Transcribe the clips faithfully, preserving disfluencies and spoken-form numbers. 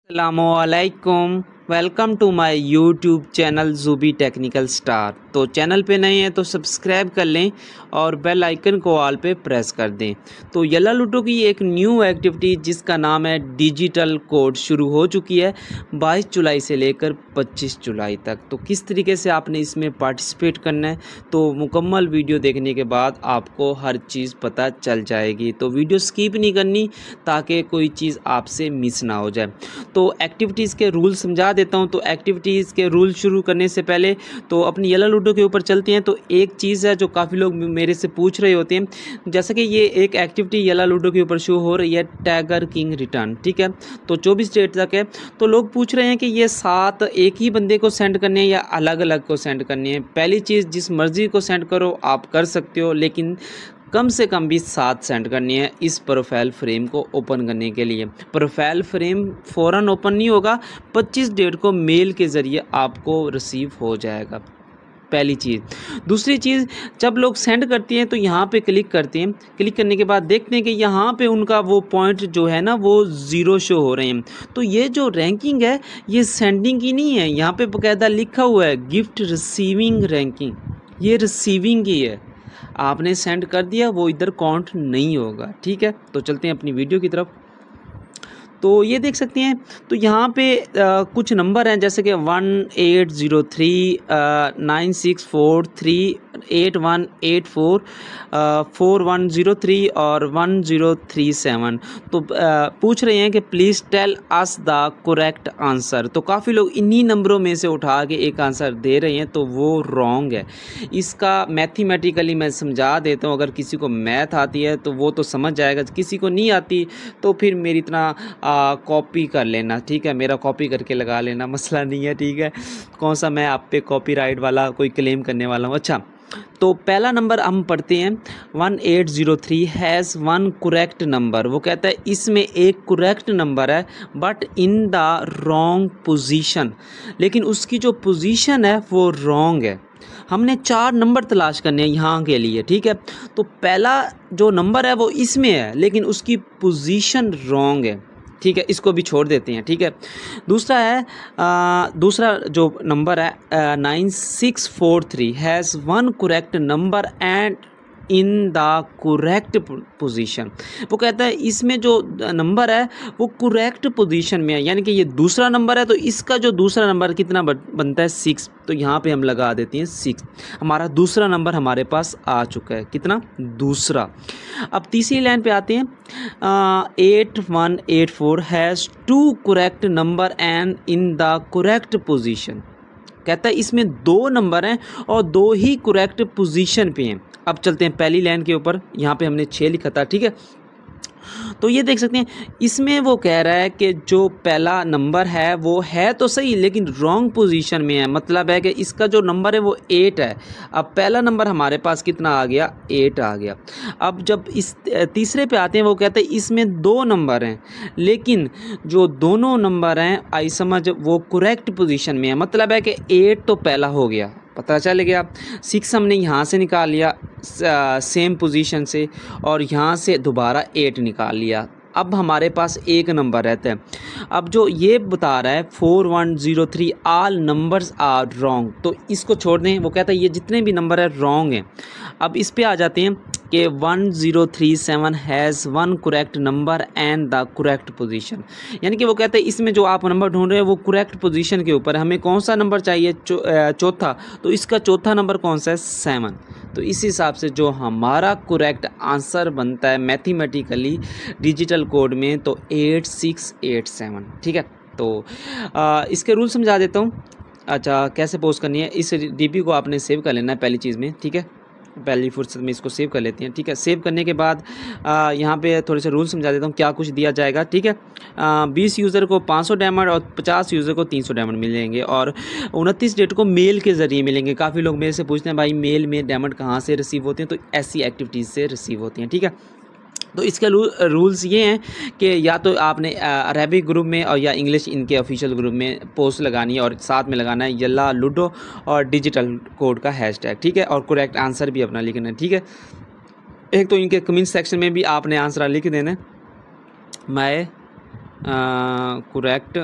अस्सलामुअलैकुम, welcome to my YouTube channel Zubi technical star. तो channel पे नए हैं तो सब्सक्राइब कर लें और बेल आइकन को ऑल पे प्रेस कर दें। तो येला लूडो की एक न्यू एक्टिविटी जिसका नाम है डिजिटल कोड शुरू हो चुकी है बाईस जुलाई से लेकर पच्चीस जुलाई तक। तो किस तरीके से आपने इसमें पार्टिसिपेट करना है, तो मुकम्मल वीडियो देखने के बाद आपको हर चीज़ पता चल जाएगी। तो वीडियो स्किप नहीं करनी ताकि कोई चीज़ आपसे मिस ना हो जाए। तो एक्टिविटीज़ के रूल समझा देता हूं। तो एक्टिविटीज़ के रूल शुरू करने से पहले तो अपनी येला लूडो के ऊपर चलते हैं। तो एक चीज़ है जो काफ़ी लोग मेरे से पूछ रहे होते हैं, जैसे कि ये एक एक्टिविटी येला लूडो के ऊपर शो हो रही है, टाइगर किंग रिटर्न, ठीक है। तो चौबीस डेट तक है। तो लोग पूछ रहे हैं कि ये सात एक ही बंदे को सेंड करने हैं या अलग अलग को सेंड करने हैं। पहली चीज़, जिस मर्ज़ी को सेंड करो आप कर सकते हो, लेकिन कम से कम भी सात सेंड करनी है इस प्रोफाइल फ्रेम को ओपन करने के लिए। प्रोफाइल फ्रेम फ़ौरन ओपन नहीं होगा, पच्चीस डेट को मेल के ज़रिए आपको रिसीव हो जाएगा, पहली चीज़। दूसरी चीज़, जब लोग सेंड करते हैं तो यहाँ पे क्लिक करते हैं। क्लिक करने के बाद देखते हैं कि यहाँ पे उनका वो पॉइंट जो है ना वो ज़ीरो शो हो रहे हैं। तो ये जो रैंकिंग है ये सेंडिंग की नहीं है, यहाँ पे बाकायदा लिखा हुआ है गिफ्ट रिसीविंग रैंकिंग, ये रिसीविंग की है। आपने सेंड कर दिया, वो इधर काउंट नहीं होगा, ठीक है। तो चलते हैं अपनी वीडियो की तरफ। तो ये देख सकते हैं, तो यहाँ पे आ, कुछ नंबर हैं, जैसे कि one eight zero three nine six four three eight one eight four four one zero three और वन ज़ीरो थ्री सेवन। तो आ, पूछ रहे हैं कि please tell us the correct answer. तो काफ़ी लोग इन्हीं नंबरों में से उठा के एक आंसर दे रहे हैं, तो वो रॉन्ग है। इसका मैथमेटिकली मैं समझा देता हूँ। अगर किसी को मैथ आती है तो वो तो समझ जाएगा, किसी को नहीं आती तो फिर मेरी इतना कॉपी कर लेना, ठीक है। मेरा कॉपी करके लगा लेना, मसला नहीं है, ठीक है। कौन सा मैं आप पे कॉपीराइट वाला कोई क्लेम करने वाला हूँ। अच्छा, तो पहला नंबर हम पढ़ते हैं, one eight zero three has one correct number. वो कहता है इसमें एक करेक्ट नंबर है but in the wrong position, लेकिन उसकी जो पोजीशन है वो रॉन्ग है। हमने चार नंबर तलाश करने हैं यहाँ के लिए, ठीक है। तो पहला जो नंबर है वो इसमें है लेकिन उसकी पोजीशन रॉन्ग है, ठीक है। इसको भी छोड़ देते हैं, ठीक है। दूसरा है आ, दूसरा जो नंबर है nine six four three has one correct number and in the correct position. वो कहता है इसमें जो नंबर है वो करेक्ट पोजीशन में है, यानी कि ये दूसरा नंबर है तो इसका जो दूसरा नंबर कितना बनता है, सिक्स। तो यहाँ पे हम लगा देते हैं सिक्स। हमारा दूसरा नंबर हमारे पास आ चुका है, कितना, दूसरा। अब तीसरी लाइन पे आते हैं, eight one eight four has two correct number and in the correct position. कहता है इसमें दो नंबर हैं और दो ही करेक्ट पोजीशन पे हैं। अब चलते हैं पहली लाइन के ऊपर, यहाँ पे हमने छः लिखा था, ठीक है। तो ये देख सकते हैं, इसमें वो कह रहा है कि जो पहला नंबर है वो है तो सही लेकिन रॉन्ग पोजीशन में है। मतलब है कि इसका जो नंबर है वो एट है। अब पहला नंबर हमारे पास कितना आ गया, एट आ गया। अब जब इस तीसरे पे आते हैं, वो कहते हैं इसमें दो नंबर हैं लेकिन जो दोनों नंबर हैं आई समझ वो करेक्ट पोजीशन में है। मतलब है कि एट तो पहला हो गया, पता चल गया। सिक्स हमने यहाँ से निकाल लिया सेम पोजीशन से और यहाँ से दोबारा एट निकाल लिया। अब हमारे पास एक नंबर रहता है। अब जो ये बता रहा है four one zero three all numbers are wrong, तो इसको छोड़ दें। वो कहता है ये जितने भी नंबर है रॉन्ग हैं। अब इस पे आ जाते हैं कि one zero three seven has one correct number and the correct position. यानी कि वो कहते हैं इसमें जो आप नंबर ढूंढ रहे हैं वो करेक्ट पोजीशन के ऊपर। हमें कौन सा नंबर चाहिए, चौ, चौथा। तो इसका चौथा नंबर कौन सा है, सेवन। तो इस हिसाब से जो हमारा करेक्ट आंसर बनता है मैथमेटिकली डिजिटल कोड में, तो एट सिक्स एट सेवन, ठीक है। तो आ, इसके रूल समझा देता हूँ। अच्छा, कैसे पोस्ट करनी है, इस डीपी को आपने सेव कर लेना है पहली चीज़ में, ठीक है। पहली फुर्सत में इसको सेव कर लेते हैं, ठीक है। सेव करने के बाद यहाँ पे थोड़े से रूल समझा देता हूँ क्या कुछ दिया जाएगा, ठीक है। बीस यूज़र को पाँच सौ डायमंड और पचास यूज़र को तीन सौ डायमंड मिलेंगे और उनतीस डेट को मेल के ज़रिए मिलेंगे। काफ़ी लोग मेरे से पूछते हैं भाई मेल में डायमंड कहाँ से रिसीव होते हैं, तो ऐसी एक्टिविटीज़ से रिसीव होती हैं, ठीक है। तो इसके रूल्स ये हैं कि या तो आपने अरेबिक ग्रुप में और या इंग्लिश इनके ऑफिशियल ग्रुप में पोस्ट लगानी है और साथ में लगाना है येला लूडो और डिजिटल कोड का हैशटैग, ठीक है। और करेक्ट आंसर भी अपना लिखना है, ठीक है। एक तो इनके कमेंट सेक्शन में भी आपने आंसर लिख देना है, मैं करेक्ट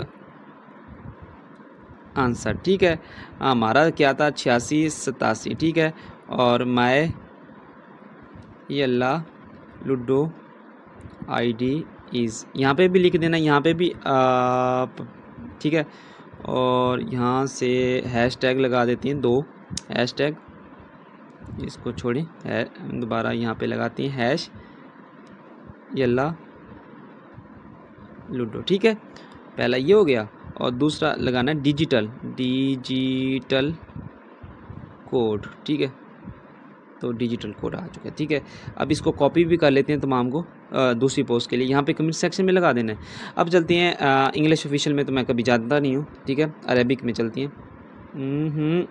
आंसर। ठीक है, हमारा क्या था छियासी सतासी। ठीक है, और my Yalla Ludo ID is, यहाँ पे भी लिख देना, यहाँ पे भी आ, ठीक है, और यहाँ से हैश टैग लगा देती हैं दो हैश टैग, इसको छोड़ें, दोबारा यहाँ पे लगाती हैं हैश यल्ला लूडो। ठीक है, पहला ये हो गया, और दूसरा लगाना है डिजिटल डिजिटल कोड। ठीक है, तो डिजिटल कोड आ चुका है। ठीक है, अब इसको कॉपी भी कर लेते हैं तमाम को आ, दूसरी पोस्ट के लिए, यहाँ पे कमेंट सेक्शन में लगा देना है। अब चलते हैं इंग्लिश ऑफिशियल में, तो मैं कभी जानता नहीं हूँ। ठीक है, अरेबिक में चलती हैं। हम्म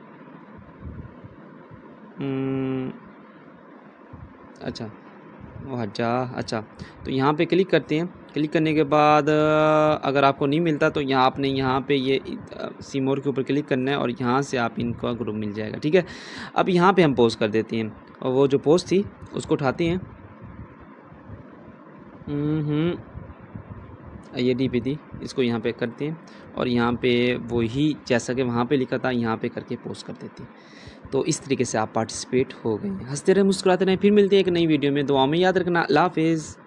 अच्छा वजह, अच्छा तो यहाँ पे क्लिक करते हैं। क्लिक करने के बाद अगर आपको नहीं मिलता तो यहाँ आपने यहाँ पे ये सीमोर के ऊपर क्लिक करना है, और यहाँ से आप इनका ग्रुप मिल जाएगा। ठीक है, अब यहाँ पे हम पोस्ट कर देते हैं, और वो जो पोस्ट थी उसको उठाते हैं, हम्म ये डी पे थी, इसको यहाँ पे करते हैं, और यहाँ पे वही जैसा कि वहाँ पे लिखा था यहाँ पे करके पोस्ट कर देते हैं। तो इस तरीके से आप पार्टिसिपेट हो गए। हंसते रहे मुस्कुराते रहे, फिर मिलते हैं एक नई वीडियो में। दुआ में याद रखना। अल्लाह हाफिज़।